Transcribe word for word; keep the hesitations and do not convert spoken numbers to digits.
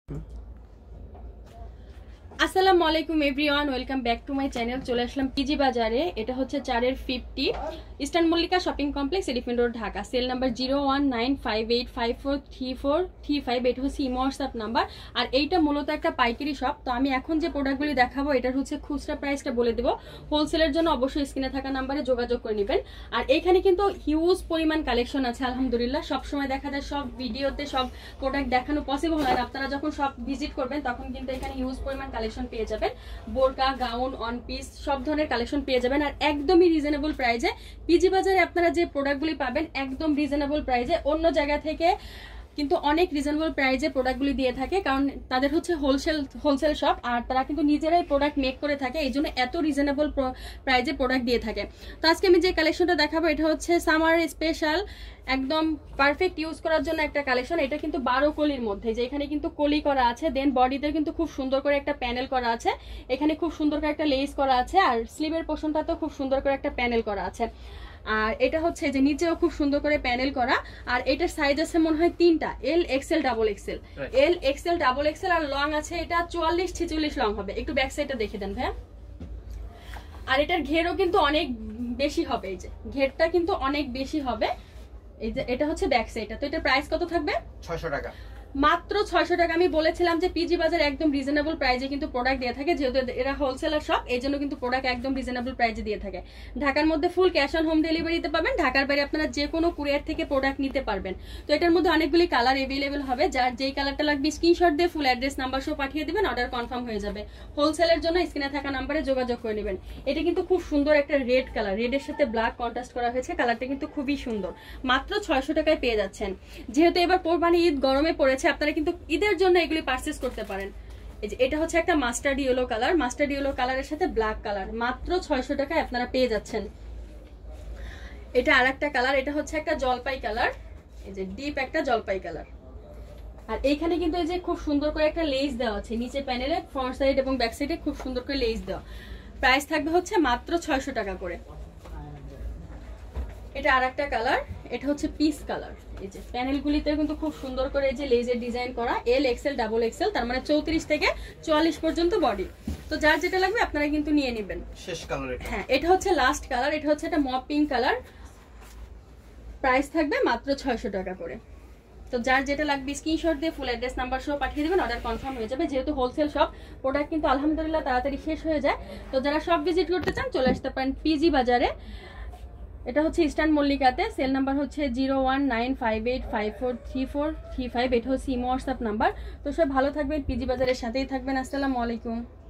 আসসালামু আলাইকুম everyone, welcome back to my channel. চলে আসলাম পিজি বাজারে। এটা হচ্ছে চারের fifty Eastern Mallika shopping complex, Elephant road, Dhaka. Cell number zero one nine five eight five four three four three five. এটা হচ্ছে ইমো হোয়াটসঅ্যাপ নাম্বার। আর এইটা মূলত একটা পাইকারি শপ। তো আমি এখন যে প্রোডাক্টগুলি দেখাবো এটার হচ্ছে খুচরা প্রাইসটা বলে দেবো। হোলসেলের জন্য অবশ্যই স্ক্রিনে থাকা নাম্বারে যোগাযোগ করে নেবেন। আর এইখানে কিন্তু হিউজ পরিমাণ কালেকশন আছে আলহামদুলিল্লাহ। সবসময় দেখা যায় সব ভিডিওতে সব প্রোডাক্ট দেখানো পসিবল হয় না। আপনারা যখন সব ভিজিট করবেন তখন কিন্তু এখানে হিউজ পরিমাণ কালেকশন পেয়ে যাবেন। বোরকা, গাউন, অন পিস সব ধরনের কালেকশন পেয়ে যাবেন। আর একদমই রিজনেবল প্রাইসে পিজি বাজারে আপনারা যে প্রোডাক্টগুলি পাবেন একদম রিজনেবল প্রাইসে। অন্য জায়গা থেকে কিন্তু অনেক রিজনেবল প্রাইসে প্রোডাক্টগুলি দিয়ে থাকে, কারণ তাদের হচ্ছে হোলসেল হোলসেল শপ। আর তারা কিন্তু নিজেরাই প্রোডাক্ট মেক করে থাকে, এই জন্য এত রিজনেবল প্রাইসে প্রোডাক্ট দিয়ে থাকে। তো আজকে আমি যে কালেকশনটা দেখাবো এটা হচ্ছে সামার স্পেশাল, একদম পারফেক্ট ইউজ করার জন্য একটা কালেকশন। এটা কিন্তু বারো কলির মধ্যে, যে এখানে কিন্তু কলি করা আছে, দেন বডিতে কিন্তু খুব সুন্দর করে একটা প্যানেল করা আছে, এখানে খুব সুন্দর করে একটা লেস করা আছে, আর স্লিভের পোর্শনটাতেও খুব সুন্দর করে একটা প্যানেল করা আছে। আর এটা হচ্ছে যে নিচেও খুব সুন্দর করে প্যানেল করা। আর এটার সাইজ আছে মনে হয় তিনটা, L XL double XL. L XL double XL আর লং আছে এটা চুয়াল্লিশ ছেচল্লিশ লং হবে। একটু ব্যাক সাইডটা দেখে দেন ভাইয়া। আর এটার ঘেরও কিন্তু অনেক বেশি হবে, এই যে ঘেরটা কিন্তু অনেক বেশি হবে। এই যে এটা হচ্ছে ব্যাক সাইডটা। তো এটার প্রাইস কত থাকবে? ছয়শো টাকা, মাত্র ছয়শো টাকা। আমি বলেছিলাম যে পিজি বাজার একদম রিজনেবল প্রাইসে কিন্তু প্রোডাক্ট দিয়ে থাকে, যেহেতু এরা হোলসেলার শপ, এই জন্য কিন্তু প্রোডাক্ট একদম রিজনেবল প্রাইসে দিয়ে থাকে। ঢাকার মধ্যে ফুল ক্যাশ অন হোম ডেলিভারিতে পাবেন। ঢাকার বাইরে আপনারা যে কোনো কুরিয়ার থেকে প্রোডাক্ট নিতে পারবেন। তো এটার মধ্যে অনেকগুলি কালার এভেলেবেল হবে, যার যেই কালারটা লাগবে স্ক্রিনশট দিয়ে ফুল অ্যাড্রেস নাম্বার সহ পাঠিয়ে দিবেন, অর্ডার কনফার্ম হয়ে যাবে। হোলসেলের জন্য স্ক্রিনে থাকা নাম্বারে যোগাযোগ করে নেবেন। এটা কিন্তু খুব সুন্দর একটা রেড কালার, রেডের সাথে ব্ল্যাক কন্ট্রাস্ট করা হয়েছে, কালারটা কিন্তু খুবই সুন্দর। মাত্র ছয়শো টাকায় পেয়ে যাচ্ছেন। যেহেতু এবার কোরবানি ঈদ গরমে পড়েছে, আপনারা কিন্তু ঈদের জন্য এগুলি পারচেজ করতে পারেন। এই যে এটা হচ্ছে একটা mustard yellow colour, mustard yellow কালারের সাথে ব্ল্যাক কালার, মাত্র ছয়শো টাকায় আপনারা পেয়ে যাচ্ছেন। এটা আর একটা কালার, এটা হচ্ছে একটা জলপাই কালার, এই যে ডিপ একটা জলপাই কালার। আর এইখানে কিন্তু এই যে খুব সুন্দর করে একটা লেস দেওয়া আছে নিচে প্যানেলে, ফ্রন্ট সাইড এবং ব্যাক সাইডে খুব সুন্দর করে লেস দেওয়া। প্রাইস থাকবে হচ্ছে মাত্র ছয়শো টাকা করে। এটা আর একটা কালার, এটা হচ্ছে পিস কালার। এই যে প্যানেলগুলিতে কিন্তু খুব সুন্দর করে এই যে লেজের ডিজাইন করা, এল এক্সেল ডাবল এক্সেল, তার মানে চৌত্রিশ থেকে চুয়াল্লিশ পর্যন্ত বডি। তো যার যেটা লাগবে আপনারা কিন্তু নিয়ে নেবেন। শেষ কালার এটা। হ্যাঁ, এটা হচ্ছে লাস্ট কালার, এটা হচ্ছে একটা মপ পিঙ্ক কালার। প্রাইস থাকবে মাত্র ছয়শো টাকা করে। তো যার যেটা লাগবে স্ক্রিনশট দিয়ে ফুল অ্যাড্রেস নাম্বার সহ পাঠিয়ে দেবেন, অর্ডার কনফার্ম হয়ে যাবে। যেহেতু হোলসেল শপ, প্রোডাক্ট কিন্তু আলহামদুলিল্লাহ তাড়াতাড়ি শেষ হয়ে যায়। তো যারা সব ভিজিট করতে চান চলে আসতে পারেন পিজি বাজারে। এটা হচ্ছে ইস্টার্ন মল্লিকাতে। সেল নাম্বার হচ্ছে zero one nine five eight five four three four three five. এটা হচ্ছে ইমো হোয়াটসঅ্যাপ নাম্বার। তো সব ভালো থাকবেন, পিজি বাজারের সাথেই থাকবেন। আসসালামু আলাইকুম।